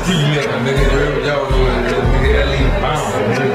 Nigga, y'all know what it is. Nigga, that leave bound.